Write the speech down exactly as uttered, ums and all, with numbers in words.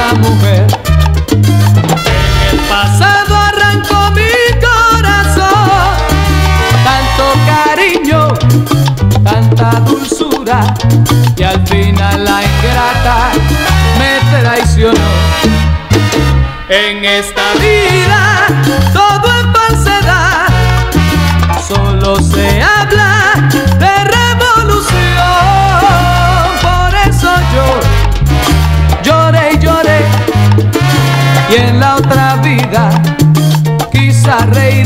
una mujer. En el pasado arrancó mi corazón tanto cariño, tanta dulzura, y al final la ingrata me traicionó. En esta vida todo es falsedad, solo se habla de revolución. Por eso yo lloré y lloré, y en la otra vida quizá reír.